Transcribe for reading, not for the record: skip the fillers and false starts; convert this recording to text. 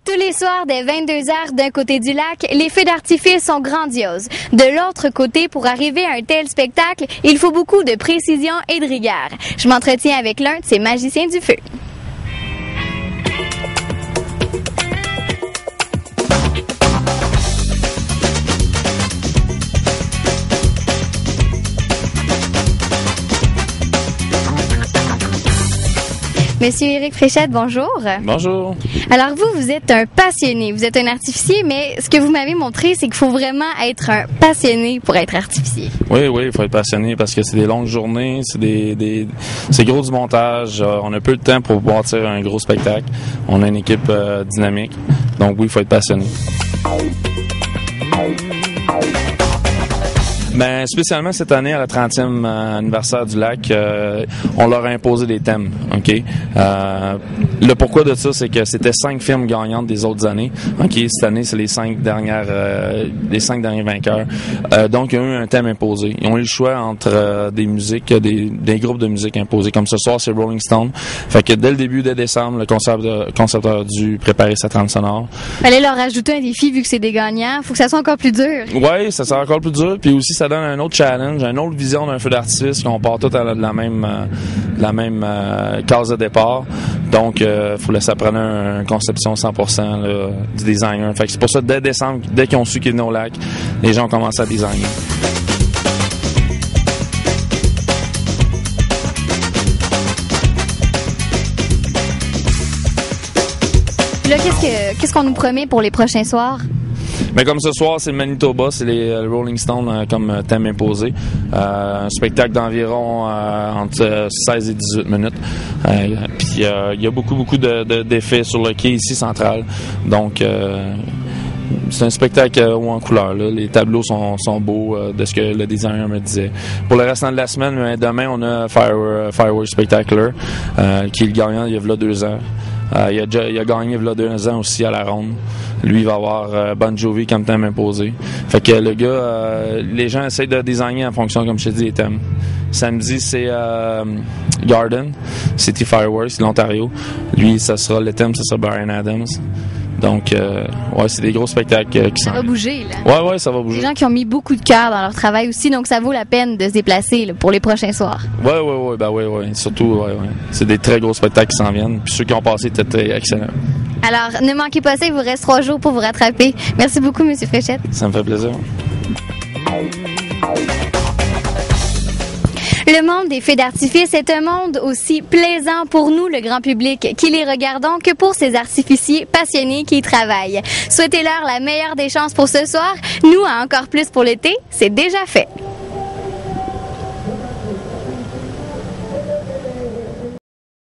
Tous les soirs, dès 22h, d'un côté du lac, les feux d'artifice sont grandioses. De l'autre côté, pour arriver à un tel spectacle, il faut beaucoup de précision et de rigueur. Je m'entretiens avec l'un de ces magiciens du feu. Monsieur Éric Fréchette, bonjour. Bonjour. Alors vous êtes un passionné, vous êtes un artificier, mais ce que vous m'avez montré, c'est qu'il faut vraiment être un passionné pour être artificier. Oui, il faut être passionné parce que c'est des longues journées, c'est gros du montage, on a peu de temps pour bâtir un gros spectacle. On a une équipe dynamique, donc oui, il faut être passionné. Ben, spécialement cette année, à la 30e anniversaire du lac, on leur a imposé des thèmes. OK? Le pourquoi de ça, c'est que c'était 5 films gagnantes des autres années. OK? Cette année, c'est les 5 derniers vainqueurs. Donc, ils ont eu un thème imposé. Ils ont eu le choix entre des musiques, des groupes de musique imposés. Comme ce soir, c'est Rolling Stone. Fait que dès le début, dès décembre, le concepteur a dû préparer sa trame sonore. Fallait leur ajouter un défi vu que c'est des gagnants. Faut que ça soit encore plus dur. Oui, ça sera encore plus dur. Puis aussi, ça donne un autre challenge, une autre vision d'un feu d'artifice qu'on part tout à la même case de départ. Donc, faut laisser apprendre une conception 100% là, du designer. Fait que c'est pour ça, dès décembre, dès qu'ils ont su qu'ils venaient au lac, les gens ont commencé à designer. Là, qu'est-ce qu'on nous promet pour les prochains soirs? Mais comme ce soir, c'est le Manitoba, c'est les Rolling Stones comme thème imposé. Un spectacle d'environ entre 16 et 18 minutes. Puis il y a beaucoup d'effets sur le quai ici central. Donc c'est un spectacle en couleur. Là. Les tableaux sont beaux de ce que le designer me disait. Pour le restant de la semaine, demain, on a Fireworks Spectacular, qui est le gagnant il y a 2 ans. Il a gagné il y a 2 ans aussi à la ronde. Lui, il va avoir Bon Jovi comme thème imposé. Fait que le gars, les gens essayent de designer en fonction, comme je te dis, des thèmes. Samedi, c'est Garden, City Fireworks, l'Ontario. Lui, le thème, ça sera Bryan Adams. Donc, c'est des gros spectacles qui sont. Ça va bouger, là. Ouais, ça va bouger. Des gens qui ont mis beaucoup de cœur dans leur travail aussi, donc ça vaut la peine de se déplacer là, pour les prochains soirs. Ouais. Surtout, c'est des très gros spectacles qui s'en viennent. Puis ceux qui ont passé étaient excellents. Alors, ne manquez pas ça, il vous reste 3 jours pour vous rattraper. Merci beaucoup, M. Fréchette. Ça me fait plaisir. Le monde des feux d'artifice est un monde aussi plaisant pour nous, le grand public, qui les regardons, que pour ces artificiers passionnés qui y travaillent. Souhaitez-leur la meilleure des chances pour ce soir. Nous, à encore plus pour l'été, c'est déjà fait.